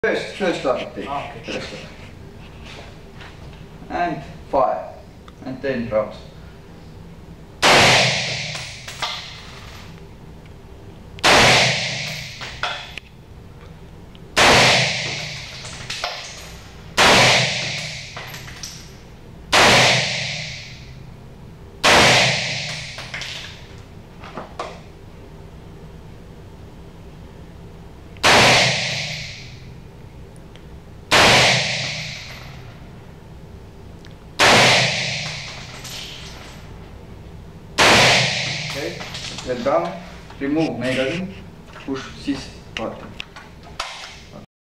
First start take. Okay. First start. And 5 and 10 rounds. Okay, well done. Remove magazine, push this button.